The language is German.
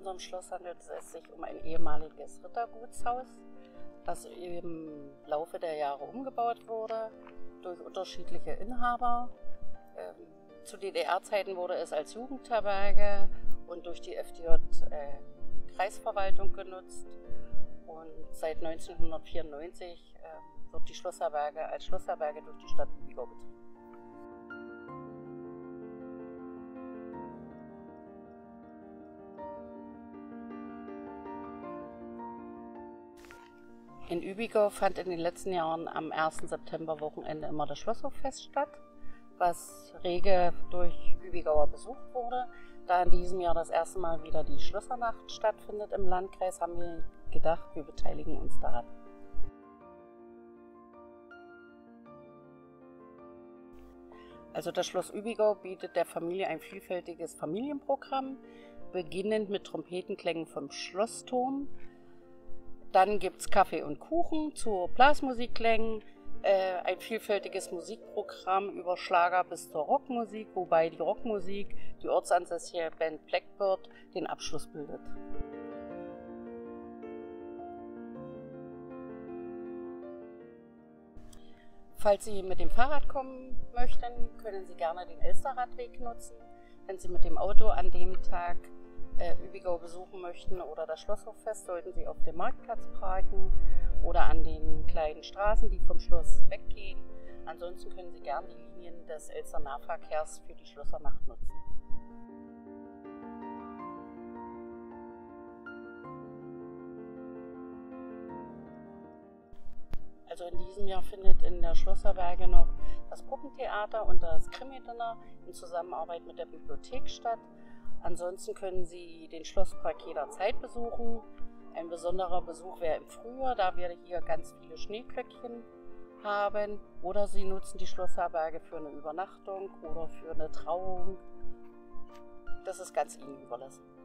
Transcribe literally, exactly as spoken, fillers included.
unserem Schloss handelt es sich um ein ehemaliges Rittergutshaus, das im Laufe der Jahre umgebaut wurde durch unterschiedliche Inhaber. Ähm, zu D D R-Zeiten wurde es als Jugendherberge und durch die F D J-Kreisverwaltung äh, genutzt. Und seit neunzehnhundertvierundneunzig äh, wird die Schlossherberge als Schlossherberge durch die Stadt Übigau betrieben. In Übigau fand in den letzten Jahren am ersten September-Wochenende immer das Schlosshoffest statt, was rege durch Übigauer besucht wurde. Da in diesem Jahr das erste Mal wieder die Schlössernacht stattfindet im Landkreis, haben wir gedacht, wir beteiligen uns daran. Also das Schloss Übigau bietet der Familie ein vielfältiges Familienprogramm, beginnend mit Trompetenklängen vom Schlossturm. Dann gibt es Kaffee und Kuchen zu Blasmusikklängen, äh, ein vielfältiges Musikprogramm über Schlager bis zur Rockmusik, wobei die Rockmusik, die ortsansässige Band Blackbird, den Abschluss bildet. Falls Sie mit dem Fahrrad kommen möchten, können Sie gerne den Elsterradweg nutzen. Wenn Sie mit dem Auto an dem Tag äh, Übigau besuchen möchten oder das Schlosshoffest, sollten Sie auf dem Marktplatz parken oder an den kleinen Straßen, die vom Schloss weggehen. Ansonsten können Sie gerne die Linien des Elster Nahverkehrs für die Schlossernacht nutzen. Also in diesem Jahr findet in der Schlossherberge noch das Puppentheater und das Krimi-Dinner in Zusammenarbeit mit der Bibliothek statt. Ansonsten können Sie den Schlosspark jederzeit besuchen. Ein besonderer Besuch wäre im Frühjahr, da wir hier ganz viele Schneeglöckchen haben. Oder Sie nutzen die Schlossherberge für eine Übernachtung oder für eine Trauung. Das ist ganz Ihnen überlassen.